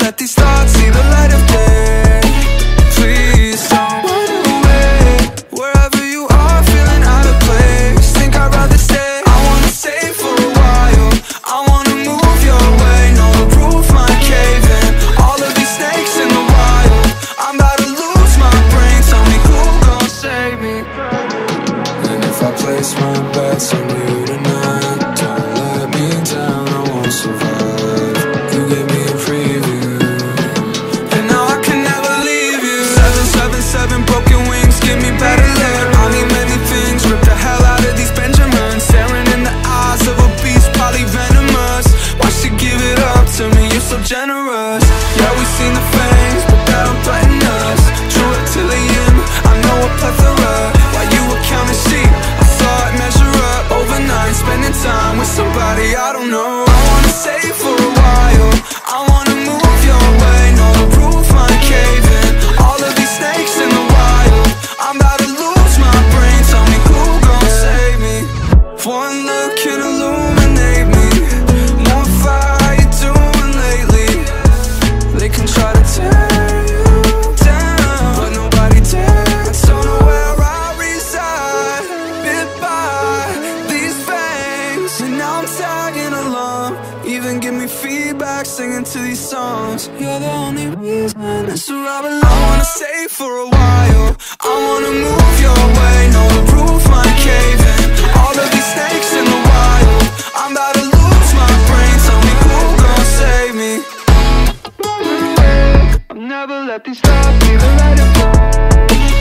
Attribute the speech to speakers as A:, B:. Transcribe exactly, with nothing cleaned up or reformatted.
A: let these thoughts see the light of day. Please don't run away. Wherever you are, feeling out of place, think I'd rather stay. I wanna stay for a while, I wanna move your way. No, the roof might cave in, all of these snakes in the wild. I'm about to lose my brain, tell me who gon' save me. And if I place my bets on you tonight, don't let me down, I won't survive. You gave me a preview, and now I can never leave you. Seven, seven, seven broken wings, give me better luck. I need many things, rip the hell out of these Benjamins. Staring in the eyes of a beast, probably venomous. Why she give it up to me, you're so generous. Yeah, we seen the fangs, but that don't threaten us. True reptilian, I know a plethora. While you were counting sheep, I saw it measure up. Overnight, spending time with somebody I don't know. I wanna stay for a while, I wanna move your way. No, the roof might cave in, all of these snakes in the wild. I'm about to lose my brain, tell me who gon' save me. One look can illuminate me. More fire, how you doing lately? They can try to tear you down, but nobody dares. Don't know where I reside, bit by these fangs, and now I'm tagging along. Even give me feedback, singing to these songs. You're the only reason it's where I belong. I wanna stay for a while, I wanna move your way. No, the roof might cave in, all of these snakes in the wild. I'm about to lose my brain, tell me who gon' save me. I'll never let these thoughts be the light of day.